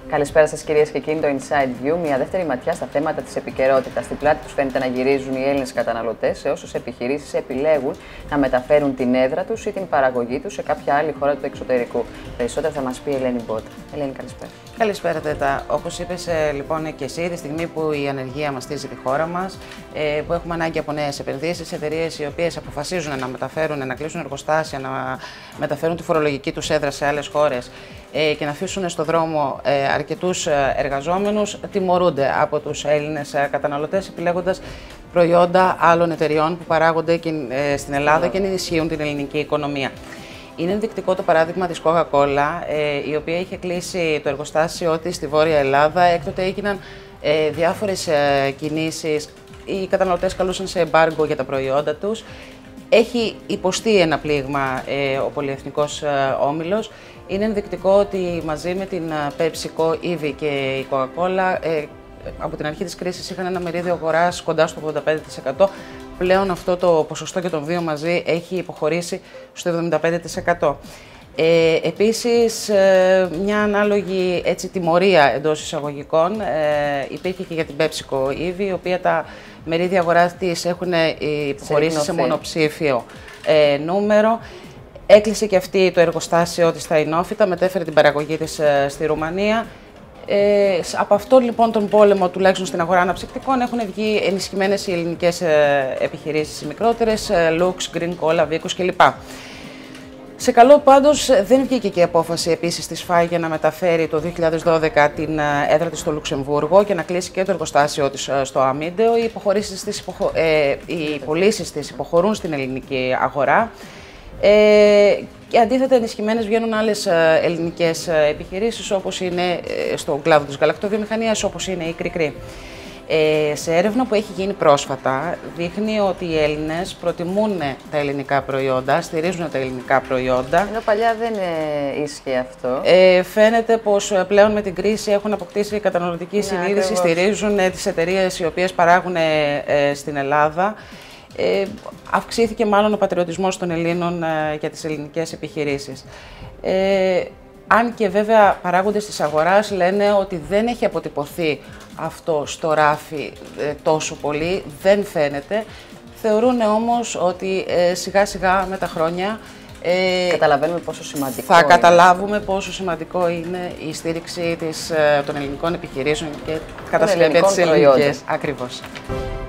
Καλησπέρα σας κυρίες και κύριοι, το Inside View. Μια δεύτερη ματιά στα θέματα της επικαιρότητας. Στην πλάτη τους φαίνεται να γυρίζουν οι Έλληνες καταναλωτές σε όσες επιχειρήσεις επιλέγουν να μεταφέρουν την έδρα τους ή την παραγωγή τους σε κάποια άλλη χώρα του εξωτερικού. Περισσότερα θα μας πει η Ελένη Μπότα. Ελένη, καλησπέρα. Καλησπέρα, Τέτα. Όπως είπες λοιπόν και εσύ, τη στιγμή που η ανεργία μαστίζει τη χώρα μας, που έχουμε ανάγκη από νέες επενδύσεις, εταιρείες οι οποίες αποφασίζουν να μεταφέρουν, να κλείσουν εργοστάσια, να μεταφέρουν τη φορολογική τους έδρα σε άλλες χώρες και να αφήσουν στο δρόμο αρκετούς εργαζόμενους, τιμωρούνται από τους Έλληνες καταναλωτές επιλέγοντας προϊόντα άλλων εταιριών που παράγονται στην Ελλάδα και ενισχύουν την ελληνική οικονομία. Είναι ενδεικτικό το παράδειγμα της Coca-Cola, η οποία είχε κλείσει το εργοστάσιο της στη Βόρεια Ελλάδα. Έκτοτε έγιναν διάφορες κινήσεις, οι καταναλωτές καλούσαν σε εμπάργκο για τα προϊόντα τους. Έχει υποστεί ένα πλήγμα ο πολυεθνικός όμιλος. Είναι ενδεικτικό ότι μαζί με την PepsiCo, Eevee και η Coca-Cola από την αρχή της κρίσης είχαν ένα μερίδιο αγοράς κοντά στο 85%. Πλέον αυτό το ποσοστό και των δύο μαζί έχει υποχωρήσει στο 75%. Επίσης, μια ανάλογη τιμωρία εντός εισαγωγικών υπήρχε και για την PepsiCo Eevee, η οποία τα μερίδια αγοράς της έχουν υποχωρήσει σε μονοψήφιο νούμερο. Έκλεισε και αυτή το εργοστάσιο της στα Ινόφυτα, μετέφερε την παραγωγή της στη Ρουμανία. Από αυτό λοιπόν τον πόλεμο, τουλάχιστον στην αγορά αναψυκτικών, έχουν βγει ενισχυμένες οι ελληνικές επιχειρήσεις, οι μικρότερες, Lux, Green Cola, Vicus κλπ. Σε καλό πάντως δεν βγήκε και η απόφαση επίσης της ΦΑΗ για να μεταφέρει το 2012 την έδρα της στο Λουξεμβούργο και να κλείσει και το εργοστάσιο της στο Αμίντεο. Οι πωλήσεις της υποχωρούν στην ελληνική αγορά. Και αντίθετα, ενισχυμένες βγαίνουν άλλες ελληνικές επιχειρήσεις, όπως είναι στον κλάδο της γαλακτοβιομηχανίας, όπως είναι η Κρικρή. Σε έρευνα που έχει γίνει πρόσφατα, δείχνει ότι οι Έλληνες προτιμούν τα ελληνικά προϊόντα, στηρίζουν τα ελληνικά προϊόντα. Ενώ παλιά δεν ίσχυε αυτό. Φαίνεται πως πλέον με την κρίση έχουν αποκτήσει καταναλωτική συνείδηση, στηρίζουν τις εταιρείες οι οποίες παράγουν στην Ελλάδα. Αυξήθηκε μάλλον ο πατριωτισμός των Ελλήνων για τις ελληνικές επιχειρήσεις. Αν και βέβαια παράγοντες της αγοράς λένε ότι δεν έχει αποτυπωθεί αυτό στο ράφι τόσο πολύ, δεν φαίνεται. Θεωρούν όμως ότι σιγά σιγά με τα χρόνια καταλαβαίνουμε πόσο σημαντικό θα καταλάβουμε πόσο σημαντικό είναι η στήριξη των ελληνικών επιχειρήσεων και κατά συνέπεια της ελληνικής. Ακριβώς.